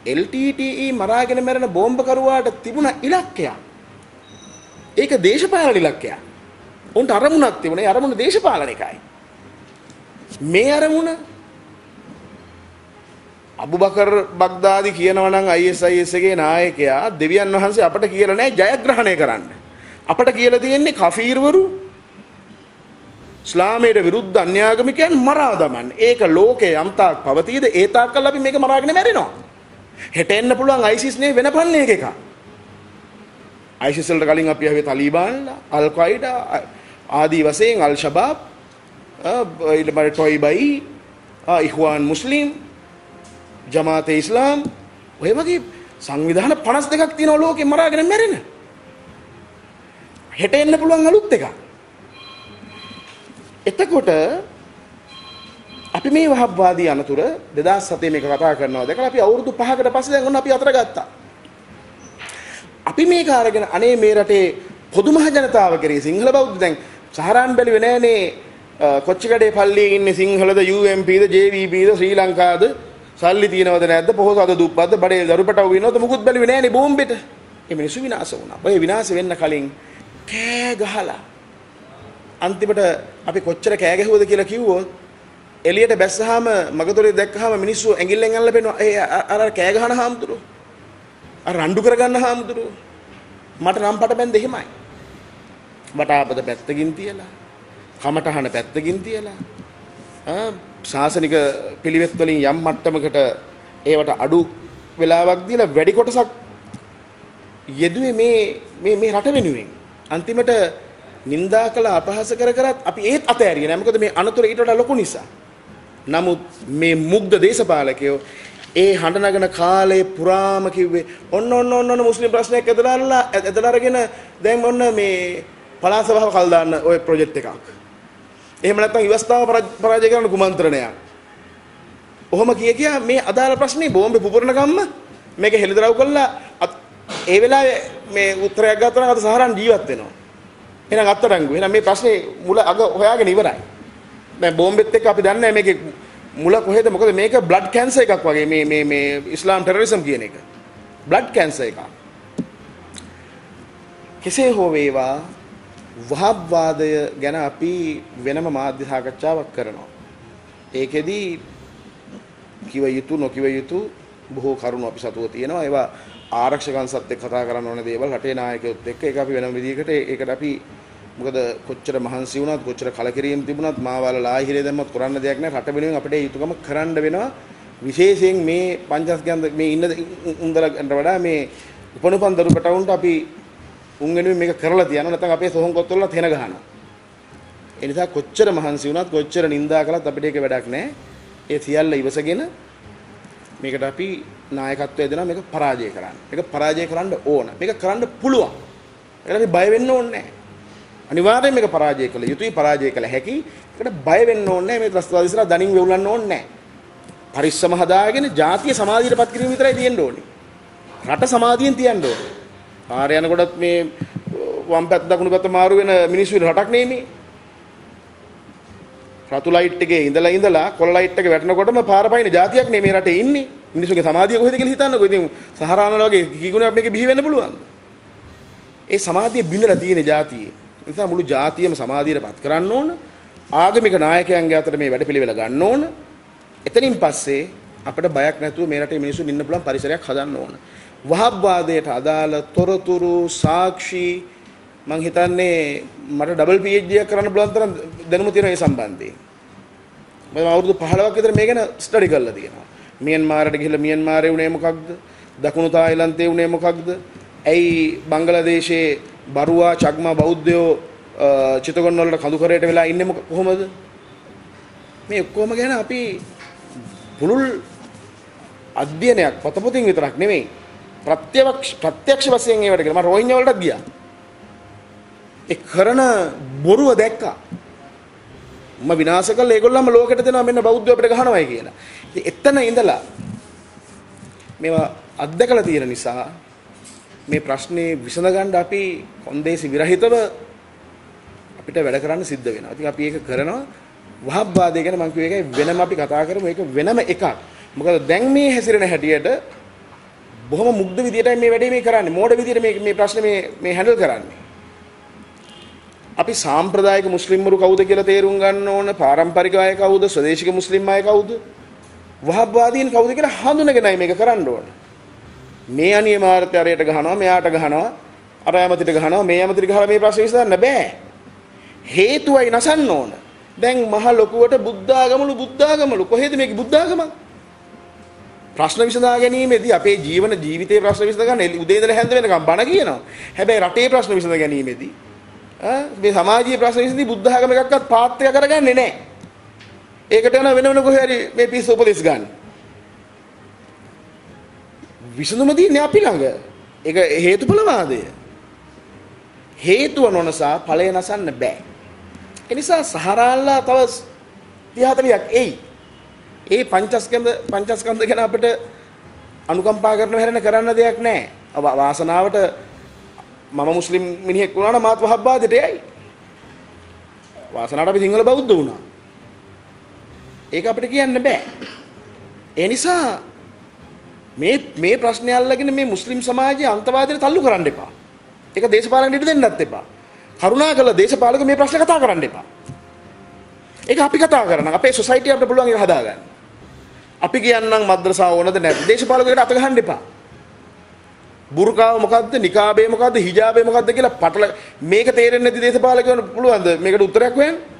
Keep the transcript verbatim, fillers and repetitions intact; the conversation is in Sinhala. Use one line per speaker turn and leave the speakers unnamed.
එල් ටී ටී ඊ මරාගෙන මැරෙන බෝම්බකරුවාට තිබුණ ඉලක්කයක්. ඒක දේශපාලන ඉලක්කයක්. උන්ට අරමුණක් තිබුණේ අරමුණ දේශපාලනිකයි. මේ අරමුණ අබුබකර් බග්දාදි කියනවා නම් අයි එස් අයි එස් එකේ නායකයා දෙවියන් වහන්සේ අපට කියලා නැහැ ජයග්‍රහණය කරන්න. අපට කියලා තියෙන්නේ කෆීර්වරු ඉස්ලාමයට විරුද්ධ අන්‍යාගමිකයන් මරා දමන්න. ඒක ලෝකේ යම් තාක් පවතීද ඒ තාක්කල් අපි මේක මරාගෙන මැරෙනවා. හෙට එන්න පුළුවන් අයිසිස් නේ වෙන පල්ලයක එක. අයිසිස් වලට කලින් අපි ආවේ තලිබාන්ලා, අල් කයිඩා ආදී වශයෙන් අල් ෂබාබ් ඊට පස්සේ ටොයිබයි, ඉඛ්වාන් මුස්ලිම්, ජමාතේ ඉස්ලාම් ඔය වගේ සංවිධාන පනස් දෙකක් තියෙනවා ලෝකෙ මරාගෙන මැරෙන. හෙට එන්න පුළුවන් අලුත් එකක්. එතකොට අපි මේ වහබ්වාදී අනතුර දෙදාස් හතේ මේක කතා කරනවා දැකලා අපි අවුරුදු පහකට පස්සේ දැන් ඔන්න අපි අතර ගත්තා. අපි මේක අරගෙන අනේ මේ රටේ පොදු මහ ජනතාව කරේ සිංහල බෞද්ධ දැන් සහරාන් බැලුවේ නෑනේ කොච්චිකඩේ පල්ලියේ ඉන්නේ සිංහලද යූ එම් පීද ජේ වී බීද ශ්‍රී ලංකාද සල්ලි තියනවද නැද්ද පොහොසත් දුප්පත්ද බඩේ දරුපටව විනෝද මුකුත් බැලුවේ නෑනේ බෝම්බෙට. මේ මිනිස්සු විනාශ වුණා. ඔය විනාශ වෙන්න කලින් කෑ ගහලා අන්තිමට අපි කොච්චර කෑ ගැහුවද කියලා කිව්වොත් එළියට බැස්සහම මගතොලේ දැක්කහම මිනිස්සු ඇඟිල්ලෙන් අල්ල පෙනවා ඒ අර කෑ ගහන හාමුදුරුවෝ අර රණ්ඩු කරගන්න හාමුදුරුවෝ මට නම් පට බැන්ද එහෙමයි. වටාපත පැත්තකින් තියලා කමටහන පැත්තකින් තියලා ආ ශාසනික පිළිවෙත් වලින් යම් මට්ටමකට ඒවට අඩු වෙලාවක් දීලා වැඩි කොටසක් යෙදුවේ මේ මේ මේ රට වෙනුවෙන්. අන්තිමට නින්දා කළ අපහාස කර කරත් අපි ඒත් අතෑරියේ නෑ. මොකද මේ අනතුර ඊට වඩා ලොකු නිසා. නමුත් මේ මුග්ධ දේශපාලකයෝ ඒ හඬ නගන කාලේ පුරාම කිව්වේ ඔන්න ඔන්න ඔන්න ඔන්න මුස්ලිම් ප්‍රශ්නයක් ඇදලා ඇදලා අරගෙන දැන් ඔන්න මේ පළාත් සභාව කල් දාන්න ওই ප්‍රොජෙක්ට් එකක්. එහෙම නැත්නම් ඉවස්තාව පරාජය කරන කුමන්ත්‍රණයක්. ඔහොම කිය කියා මේ අදාළ ප්‍රශ්නේ බෝම්බේ පුපුරන ගම්ම මේක හෙළිදරව් කළා ඒ වෙලාවේ මේ උත්තරයක් ගත්තා නම් අද සහරන් ජීවත් වෙනවා. එහෙනම් අත්අඩංගු. එහෙනම් මේ ප්‍රශ්නේ මුල අග හොයාගෙන ඉවරයි. දැන් බෝම්බෙත් එක්ක අපි දන්නේ නැහැ මේකේ මුල කොහෙද මොකද මේක බ්ලඩ් කැන්සර් එකක් වගේ මේ මේ මේ ඉස්ලාම් ටෙරරිසම් කියන එක. බ්ලඩ් කැන්සර් එකක්. කෙසේ හෝ වේවා වහබ්වාදය ගැන අපි වෙනම මාධ්‍ය සාකච්ඡාවක් කරනවා. ඒකෙදි කිව යුතු නොකිව යුතු බොහෝ කරුණු අපි සතුව තියෙනවා. ඒවා ආරක්ෂකයන්සත් එක්ක කතා කරන්න ඕන දේවල් රටේ නායකයොත් එක්ක ඒක අපි වෙනම විදිහකට ඒකට අපි මොකද කොච්චර මහන්සි වුණත් කොච්චර කලකිරීම තිබුණත් මාවල ලාහිරේ දැම්මත් කරන්න දෙයක් නැහැ. රට වෙනුවෙන් අපිට යුතුයකම කරන්න වෙනවා. විශේෂයෙන් මේ පංචස්කන්ධ මේ ඉන්න උන්දලට වඩා මේ උපනුපන් දරුපටවුන්ට අපි උන් වෙනුවෙන් මේක කරලා තියනවා. නැත්නම් අපේ සොහොන් කොත්වල තෙන ගහනවා. ඒ නිසා කොච්චර මහන්සි වුණත් කොච්චර නිඳා කළත් අපිට ඒක වැඩක් නැහැ. ඒ සියල්ල ඉවසගෙන මේකට අපි නායකත්වය දෙනවා මේක පරාජය කරන්න. මේක පරාජය කරන්න ඕන. මේක කරන්න පුළුවන්. ඒකට අපි බය වෙන්න ඕනේ නැහැ. අනිවාර්යයෙන් මේක පරාජය කළ යුතුයි පරාජය කළ හැකි. ඒකට බය වෙන්න ඕනේ නැහැ. මේ ත්‍රස්තවාදී ඉස්සරහ දණින් වෙවුලන්න ඕනේ නැහැ. පරිස්සම හදාගෙන ජාතිය සමාධියටපත් කිරීම විතරයි තියෙන්න ඕනේ. රට සමාධියෙන් තියන්න ඕනේ. පාරේ යනකොටත් මේ වම් පැත්ත දකුණු පැත්ත මාරු වෙන මිනිස්සු වෙන රටක් නෙමෙයි. රතු ලයිට් එකේ ඉඳලා ඉඳලා කොළ ලයිට් එක වැටෙනකොටම පාර පයින් ජාතියක් නේ මේ රටේ ඉන්නේ. මිනිස්සුගේ සමාධිය කොහෙද කියලා හිතන්නකෝ. ඉතින් සහරානල වගේ කීගුණයක් මේකේ බිහි වෙන්න පුළුවන්ද? ඒ සමාධිය බිඳලා තියෙන ජාතියේ. ඒ නිසා මුළු ජාතියම සමාධියටපත් කරන්න ඕන. ආගමික නායකයන්ගේ අතර මේ වැඩපිළිවෙල ගන්න ඕන. එතනින් පස්සේ අපිට බයක් නැතුව මේ රටේ මිනිස්සුන් ඉන්න පුළුවන් පරිසරයක් හදන්න ඕන. වහබ්වාදයට අදාළ තොරතුරු සාක්ෂි මං හිතන්නේ මට ඩබල් පී එච් ඩී එකක් කරන්න බලන් තරම් දැනුම තියෙනවා මේ සම්බන්ධයෙන්. මම අවුරුදු පහළොවක් විතර මේ ගැන ස්ටඩි කරලා තියෙනවා. මියන්මාරට ගිහිල්ලා මියන්මාරේ උනේ මොකක්ද? දකුණු තායිලන්තයේ උනේ මොකක්ද? ඇයි බංග්ලාදේශයේ බරුවා චග්මා බෞද්ධයෝ චිතගොන්න වලට කඳුකරයට වෙලා ඉන්නේ කොහොමද? මේ ඔක්කොම ගැන අපි පුළුල් අධ්‍යයනයක් පොතපතින් විතරක් නෙමෙයි ප්‍රත්‍යක්ෂ ප්‍රත්‍යක්ෂ වශයෙන් ඒවට ගියා. මම රෝහිංජා වලටත් ගියා. ඒ කරන බොරුව දැක්කා. මම විනාශ කළා ඒගොල්ලන්ම ලෝකෙට දෙනවා මෙන්න බෞද්ධයෝ අපිට ගහනවායි කියලා. ඉතින් එතන ඉඳලා මේවා අත්දකලා තියෙන නිසා මේ ප්‍රශ්නේ විසඳගන්න අපි කොන්දේසි විරහිතව අපිට වැඩ කරන්න සිද්ධ වෙනවා. ඉතින් අපි ඒක කරනවා. වහබ්වාදය ගැන මම කිව්ව එකයි වෙනම අපි කතා කරමු. ඒක වෙනම එකක්. මොකද දැන් මේ හැසිරෙන හැටියට බොහොම මුග්ධ විදියටයි මේ වැඩේ මේ කරන්නේ. මෝඩ විදියට මේ මේ ප්‍රශ්නේ මේ මේ හැන්ඩල් කරන්නේ. අපි සාම්ප්‍රදායික මුස්ලිම්වරු කවුද කියලා තේරුම් ගන්න ඕන. පාරම්පරික අය කවුද? ස්වදේශික මුස්ලිම් අය කවුද? වහබ්වාදීන් කවුද කියලා හඳුනගෙනයි මේක කරන්න ඕන. මේ අනියමාර්ථයට ගහනවා, මෙයාට ගහනවා, අර ඇමතිට ගහනවා, මේ ඇමතිට ගහලා මේ ප්‍රශ්නේ විසඳන්න බෑ. හේතුවයි නසන්න ඕන. දැන් මහ ලොකුවට බුද්ධාගමලු බුද්ධාගමලු කොහෙද මේකේ බුද්ධාගමක්? ප්‍රශ්න විසඳා ගැනීමේදී අපේ ජීවන ජීවිතයේ ප්‍රශ්න විසඳ ගන්න උදේ ඉඳලා හැන්ද වෙනකම් බණ කියනවා. හැබැයි රටේ ප්‍රශ්න විසඳ ගැනීමේදී ආ මේ සමාජීය ප්‍රශ්න විසඳී බුද්ධාගම එකක්වත් පාත්‍ය කරගන්නේ නැහැ. ඒකට යන වෙන වෙන කොහේ හරි මේ පිස්සු උපදෙස් ගන්න. විසඳුම තියෙන්නේ අපි ළඟ. ඒක හේතුඵලවාදය. හේතුව නොනසා ඵලය නසන්න බෑ. ඒ නිසා සහරාල්ලා තව තිහ හතලියක් එයි. ඒ පංචස්කන්ධ පංචස්කන්ධ ගැන අපිට අනුකම්පා කරනව හැරෙන කරන්න දෙයක් නැහැ. වාසනාවට මම මුස්ලිම් මිනිහෙක් වුණා නම් මාත් වහබ්බාදයට යයි. වාසනාවට අපි සිංහල බෞද්ධ වුණා. ඒක අපිට කියන්න බෑ. ඒ නිසා මේ මේ ප්‍රශ්නේ අල්ලගෙන මේ මුස්ලිම් සමාජයේ අන්තවාදයට තල්ලු කරන්න එපා. ඒක දේශපාලනයට දෙන්නත් එපා. කරුණාකරලා දේශපාලක මේ ප්‍රශ්නේ කතා කරන්න එපා. ඒක අපි කතා කරනවා. අපේ සොසයිටි අපිට පුළුවන් ඒක හදාගන්න. අපි කියන්නම් මද්රසාව ඕනද නැද්ද? දේශපාලකයට අත ගහන්න එපා. බුර්කාව මොකද්ද? නිකාබේ මොකද්ද? හිජාබේ මොකද්ද කියලා පටල මේක තේරෙන්නේ නැති දේශපාලකයන්ට පුළුවන්ද මේකට උත්තරයක් හොයන්න?